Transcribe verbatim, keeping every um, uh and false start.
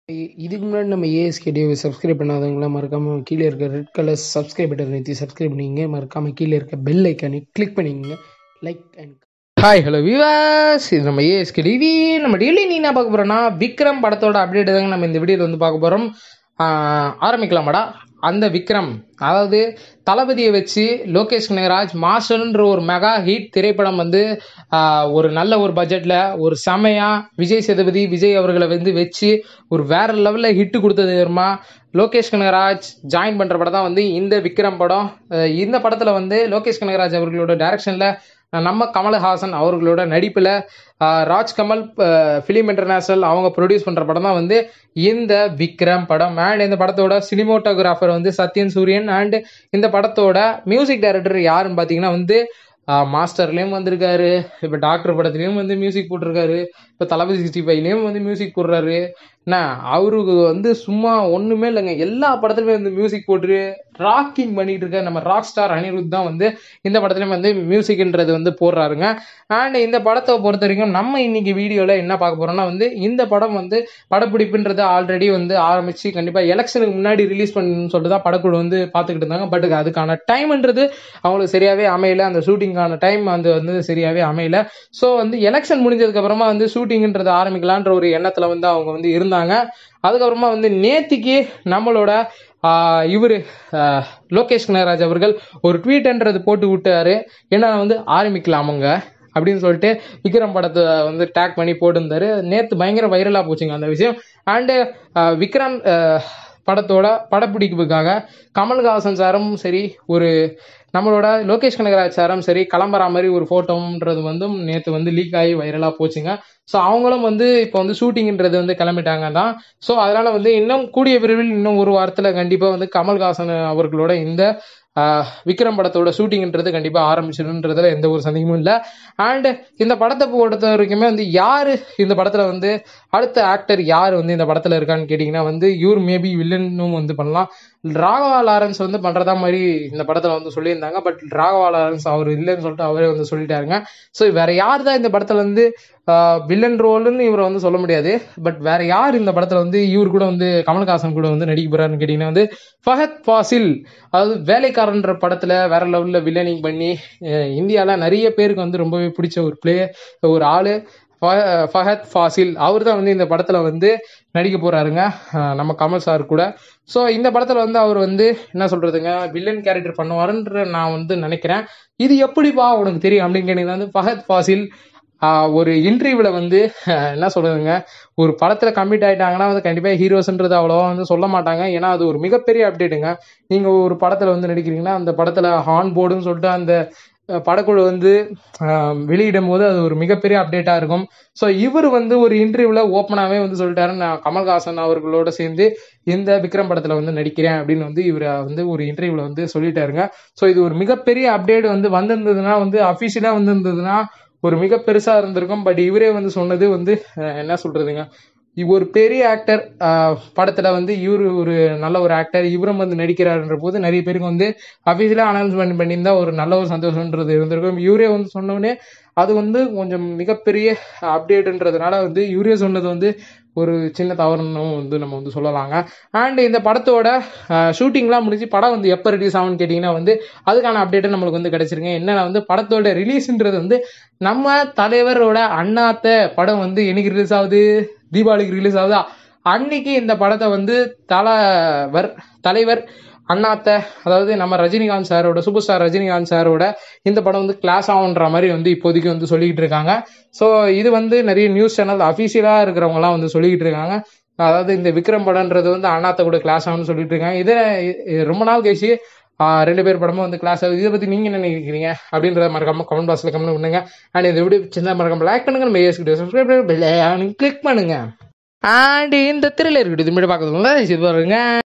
இ- இதுக்கு முன்னாடி நம்ம ஏஎஸ்கே டிவி சப்ஸ்கிரைப் பண்ணாதவங்களாம் மறக்காம கீழே இருக்க ரெட் கலர் சப்ஸ்கிரைப் பட்டன் நிறுத்தி சப்ஸ்கிரைப் பண்ணிங்க. மறக்காம கீழே இருக்க பெல் ஐக்கானை கிளிக் பண்ணிக்கங்க. லைக் அண்ட் ஹாய் ஹலோ விவாஸ், இது நம்ம ஏஎஸ்கே டிவி. நம்ம டெய்லி நீ என்ன பார்க்க போறோம்னா விக்ரம் படத்தோட அப்டேட் தாங்க நம்ம இந்த வீடியோவில் வந்து பார்க்க போகிறோம். ஆரம்பிக்கலாமாடா. அந்த விக்ரம், அதாவது தளபதியை வச்சு லோகேஷ் கனகராஜ் மாஸ்டர்ன்ற ஒரு மெகா ஹிட் திரைப்படம் வந்து ஆஹ், ஒரு நல்ல ஒரு பட்ஜெட்டில் ஒரு செமையா விஜய் சேதுபதி விஜய் அவர்களை வந்து வச்சு ஒரு வேற லெவலில் ஹிட் கொடுத்தது தெரியுமா. லோகேஷ் கனகராஜ் ஜாயின் பண்ணுற படம் தான் வந்து இந்த விக்ரம் படம். அஹ், இந்த படத்தில் வந்து லோகேஷ் கனகராஜ் அவர்களோட டைரக்ஷனில் நம்ம கமல்ஹாசன் அவர்களோட நடிப்பில் ராஜ்கமல் ஃபிலிம் இன்டர்நேஷனல் அவங்க ப்ரொடியூஸ் பண்ணுற படம் தான் வந்து இந்த விக்ரம் படம். அண்ட் இந்த படத்தோட சினிமோட்டோகிராஃபர் வந்து சத்யன் சூரியன். அண்ட் இந்த படத்தோட மியூசிக் டைரக்டர் யாருன்னு பார்த்தீங்கன்னா வந்து மாஸ்டர்லேயும் வந்திருக்காரு, இப்போ டாக்டர் படத்துலேயும் வந்து மியூசிக் போட்டிருக்காரு, இப்போ தளபதி சிக்ஸ்டி ஃபைவ்லேயும் வந்து மியூசிக் போடுறாரு. என்ன அவருக்கு வந்து சும்மா ஒன்றுமே இல்லைங்க, எல்லா படத்துலையுமே வந்து மியூசிக் போட்டு ராக்கிங் பண்ணிட்டு இருக்க நம்ம ராக் ஸ்டார் அனிருத் தான் வந்து இந்த படத்துலையும் வந்து மியூசிக்ன்றது வந்து போடுறாருங்க. அண்ட் இந்த படத்தை பொறுத்த வரைக்கும் நம்ம இன்னைக்கு வீடியோவில் என்ன பார்க்க போறோம்னா வந்து இந்த படம் வந்து படப்பிடிப்புன்றது ஆல்ரெடி வந்து ஆரம்பிச்சு கண்டிப்பாக எலெக்ஷனுக்கு முன்னாடி ரிலீஸ் பண்ணணும்னு சொல்லிட்டு தான் படக்குழு வந்து பார்த்துக்கிட்டு இருந்தாங்க. பட் அதுக்கான டைம்ன்றது அவங்களுக்கு சரியாகவே அமையல, அந்த ஷூட்டிங்கான டைம் வந்து வந்து சரியாகவே அமையல. ஸோ வந்து எலெக்ஷன் முடிஞ்சதுக்கு அப்புறமா வந்து ஷூட்டிங்ன்றது ஆரம்பிக்கலான்ற ஒரு எண்ணத்தில் வந்து அவங்க வந்து இருந்தாங்க. அதுக்கப்புறமா வந்து நேத்திக்கு நம்மளோட இவர் லோகேஷ் கனகராஜ் அவர்கள் ஒரு ட்வீட்ன்றது போட்டு விட்டாரு, என்ன வந்து ஆரம்பிக்கலாமுங்க அப்படின்னு சொல்லிட்டு விக்ரம் படத்தை வந்து டேக் பண்ணி போட்டிருந்தாரு. நேற்று பயங்கர வைரலாக போச்சுங்க அந்த விஷயம். அண்டு விக்ரம் படத்தோட படப்பிடிப்புக்காக கமல்ஹாசன் சாரும் சரி, ஒரு நம்மளோட லோகேஷ் கனகராஜ் சாரும் சரி கிளம்புற மாதிரி ஒரு ஃபோட்டோன்றது வந்து நேற்று வந்து லீக் ஆகி வைரலாக போச்சுங்க. ஸோ அவங்களும் வந்து இப்போ வந்து ஷூட்டிங்ன்றது வந்து கிளம்பிட்டாங்க தான். ஸோ அதனால வந்து இன்னும் கூடிய விரைவில் இன்னும் ஒரு வாரத்தில் கண்டிப்பாக வந்து கமல்ஹாசன் அவர்களோட இந்த விக்ரம் படத்தோட ஷூட்டிங்ன்றது கண்டிப்பாக ஆரம்பிச்சிடுன்றதுல எந்த ஒரு சந்தேகமும் இல்லை. அண்ட் இந்த படத்தை பொறுத்த வரைக்குமே வந்து யார் இந்த படத்தில் வந்து அடுத்த ஆக்டர் யார் வந்து இந்த படத்தில் இருக்கான்னு கேட்டிங்கன்னா வந்து இவர் மேபி வில்லனும் வந்து பண்ணலாம். ராகவா லாரன்ஸ் வந்து பண்ணுறதா மாதிரி இந்த படத்தில் வந்து சொல்லியிருந்தாங்க. பட் ராகவா லாரன்ஸ் அவர் இல்லைன்னு சொல்லிட்டு அவரே வந்து சொல்லிட்டாருங்க. ஸோ வேற யார் தான் இந்த படத்தில் வந்து வில்லன் ரோல்னு இவரை வந்து சொல்ல முடியாது. பட் வேற யார் இந்த படத்தில் வந்து இவர் கூட வந்து கமல்ஹாசன் கூட வந்து நடிக்க போறாருன்னு கேட்டிங்கன்னா வந்து ஃபஹத் ஃபாசில், அதாவது வேலைக்காரன்ற படத்தில் வேற லெவலில் வில்லனிங் பண்ணி இந்தியாவில் நிறைய பேருக்கு வந்து ரொம்பவே பிடிச்ச ஒரு பிளே ஒரு ஆள் ஃபஹத் ஃபாசில். அவர் தான் வந்து இந்த படத்தில் வந்து நடிக்க போறாருங்க நம்ம கமல் சார் கூட. ஸோ இந்த படத்தில் வந்து அவர் வந்து என்ன சொல்றதுங்க வில்லன் கேரக்டர் பண்ணுவாருன்ற நான் வந்து நினைக்கிறேன். இது எப்படிப்பா உனக்கு தெரியும் அப்படின்னு கேட்டீங்கன்னா வந்து ஃபஹத் ஃபாசில் ஒரு இன்டர்வியூவில் வந்து என்ன சொல்றதுங்க, ஒரு படத்தில் கம்மிட் ஆகிட்டாங்கன்னா வந்து கண்டிப்பாக ஹீரோஸ்ன்றது அவ்வளோவா வந்து சொல்ல மாட்டாங்க. ஏன்னா அது ஒரு மிகப்பெரிய அப்டேட்டுங்க. நீங்கள் ஒரு படத்தில் வந்து நடிக்கிறீங்கன்னா அந்த படத்தில் ஹார்ன் போர்டுன்னு சொல்லிட்டு அந்த படக்குழு வந்து வெளியிடும் போது அது ஒரு மிகப்பெரிய அப்டேட்டாக இருக்கும். ஸோ இவர் வந்து ஒரு இன்டர்வியூவில் ஓப்பனாகவே வந்து சொல்லிட்டாரு, நான் கமல்ஹாசன் அவர்களோட சேர்ந்து இந்த விக்ரம் படத்தில் வந்து நடிக்கிறேன் அப்படின்னு வந்து இவர் வந்து ஒரு இன்டர்வியூவில் வந்து சொல்லிட்டாருங்க. ஸோ இது ஒரு மிகப்பெரிய அப்டேட் வந்து வந்திருந்ததுன்னா வந்து அஃபிஷியலாக வந்திருந்ததுன்னா ஒரு மிக பெருசா இருந்திருக்கும். பட் இவரே வந்து சொன்னது வந்து என்ன சொல்றதுங்க, ஒரு பெரிய ஆக்டர் படத்துல வந்து இவரு ஒரு நல்ல ஒரு ஆக்டர், இவரும் வந்து நடிக்கிறாருன்ற போது நிறைய பேருக்கு வந்து அபிஷியலா அனௌன்ஸ்மெண்ட் பண்ணியிருந்தா ஒரு நல்ல ஒரு சந்தோஷம்ன்றது இருந்திருக்கும். இவரே வந்து சொன்னோடனே அது வந்து கொஞ்சம் மிகப்பெரிய அப்டேட்ன்றதுனால வந்து இவரே சொன்னது வந்து ஒரு சின்ன தவறுன்னு வந்து நம்ம வந்து சொல்லலாங்க. அண்ட் இந்த படத்தோட ஷூட்டிங்லாம் முடிஞ்சு படம் வந்து எப்போ ரிலீஸ் ஆகும்னு கேட்டிங்கன்னா வந்து அதுக்கான அப்டேட்டு நம்மளுக்கு வந்து கிடைச்சிருங்க. என்னன்னா வந்து படத்தோட ரிலீஸ்ன்றது வந்து நம்ம தலைவரோட அண்ணாத்த படம் வந்து என்னைக்கு ரிலீஸ் ஆகுது, தீபாவளிக்கு ரிலீஸ் ஆகுதா, அன்னைக்கு இந்த படத்தை வந்து தலைவர் தலைவர் அண்ணாத்த, அதாவது நம்ம ரஜினிகாந்த் சாரோட சூப்பர் ஸ்டார் ரஜினிகாந்த் சாரோட இந்த படம் வந்து கிளாஸ் ஆகுன்ற மாதிரி வந்து இப்போதைக்கு வந்து சொல்லிக்கிட்டு இருக்காங்க. ஸோ இது வந்து நிறைய நியூஸ் சேனல் அஃபீஷியலாக இருக்கிறவங்கலாம் வந்து சொல்லிக்கிட்டு இருக்காங்க. அதாவது இந்த விக்ரம் படம்ன்றது வந்து அண்ணாத்த கூட கிளாஸ் ஆகும்னு சொல்லிட்டு இருக்காங்க. இதை ரொம்ப நாள் கழிச்சு ரெண்டு பேர் படமும் வந்து கிளாஸ் ஆகுது. இதை பற்றி நீங்கள் என்ன நினைக்கிறீங்க அப்படின்றத மறக்காம கமெண்ட் பாக்ஸில் கமெண்ட் பண்ணுங்க. அண்ட் இந்த வீடியோ சின்ன மறக்காம லைக் பண்ணுங்க, நம்ம ஏஎஸ்கே சப்ஸ்கிரைப் பண்ணுங்க, கிளிக் பண்ணுங்க. அண்ட் இந்த திரையில இருக்குது பார்க்கறதுல இது பாருங்க.